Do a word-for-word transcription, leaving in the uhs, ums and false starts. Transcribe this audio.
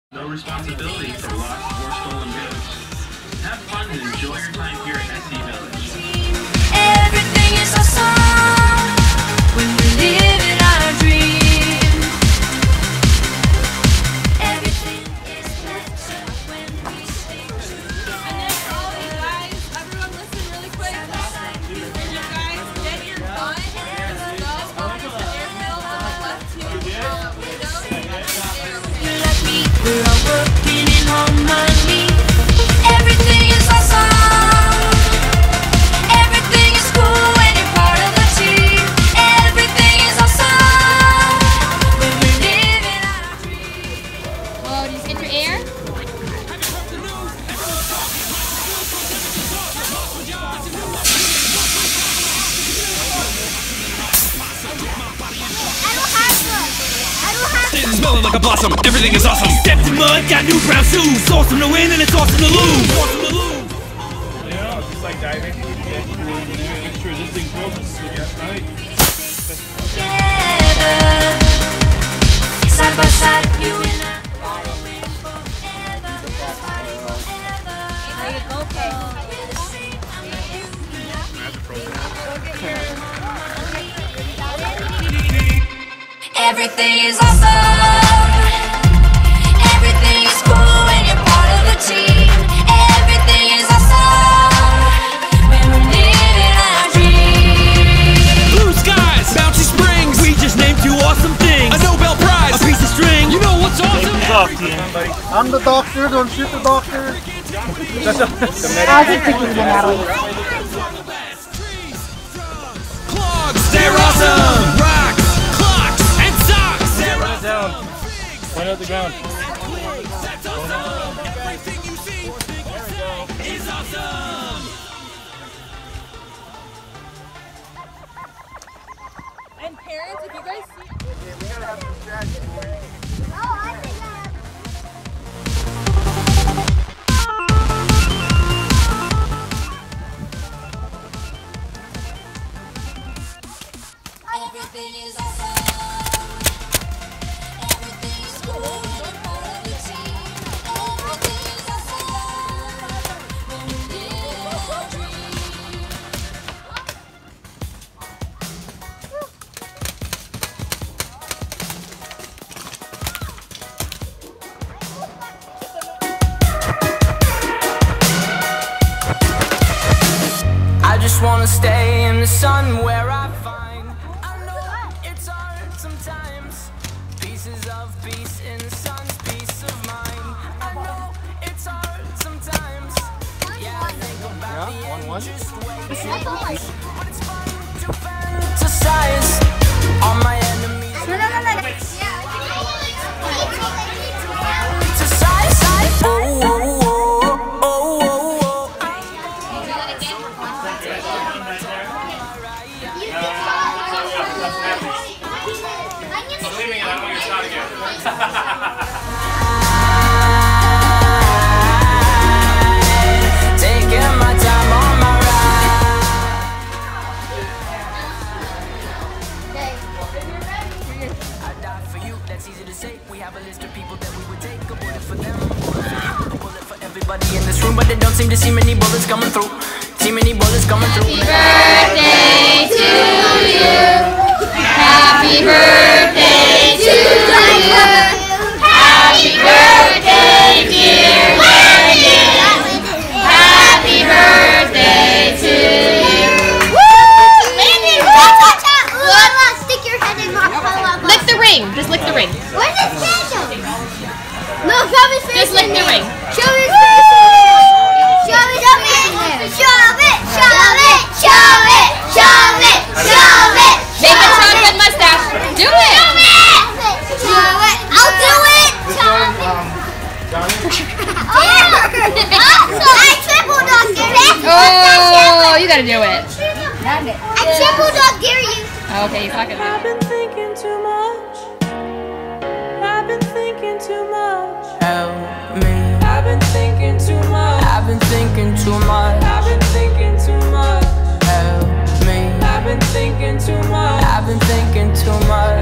No responsibility for lost or stolen goods. Have fun and enjoy your time here at S E Village. Everything is awesome when we live in our dream. Everything is better when we sing. And then all you guys, everyone listen really quick. When you guys get your gun, go over to the airfield on the left two um, windows. You like me, we're all working in harmony. Everything is awesome. Everything is cool when you're part of the team. Everything is awesome when we're living out our dreams. Whoa, did you get your air? It's smelling like a blossom, everything is awesome. Stepped in mud, got new brown shoes. Awesome to win and it's awesome to lose. Awesome to lose. Yeah, just like diving. Make sure this thing closes. Right. Together, side by side, you and I, following forever, everything is awesome. Everything is cool when you're part of the team. Everything is awesome when we're living our dreams. Blue skies, bouncy springs. We just named two awesome things. A Nobel Prize, a piece of string. You know what's awesome? I'm the doctor, don't shoot the doctor. I'll take pictures of Natalie. Clogs, they're awesome. Rocks, clocks, and socks. They're awesome. Down. Point out the ground. That's awesome. Everything you see is awesome. And parents, if you guys see. Everything is awesome. Everything is cool when you're part of the team. Everything is awesome when we live our dream. I just wanna stay in the sun where I find. I know it's hard sometimes. Pieces of peace in the sun's peace of mind. I know it's hard sometimes. Yeah, I think about the end just way too much. But it's fun to fantasize on my enemies. To size, size. Oh, oh, oh, oh, oh, oh. I'm leaving it. I don't want your shot again. Taking my time on my ride. I die for you, that's easy to say. We have a list of people that we would take. A bullet for them, a bullet for you, a bullet for everybody in this room. But they don't seem to see many bullets coming through. See many bullets coming through. Happy birthday to you. Happy birthday to you. Happy birthday, dear Landon. Happy birthday to you. Woo! Landon, watch, watch out! Look, stick your head in my lava. Lick the ring. Just lick the ring. Where's his candle? No, show his face. Just lick the ring. Show his face. Show his face. Shove it, shove it, shove it, shove it, shove it. Make a chocolate mustache. Do it. Shove it. I'll do it. Shove it. I triple dog dare you. Oh, you gotta do it. I triple dog dare you. Okay, you fucking do I've it. been thinking too much. I've been thinking too much. Help me. I've been thinking too much. I've been thinking too much. I've been thinking too much. Help me. I've been thinking too much. I've been thinking too much.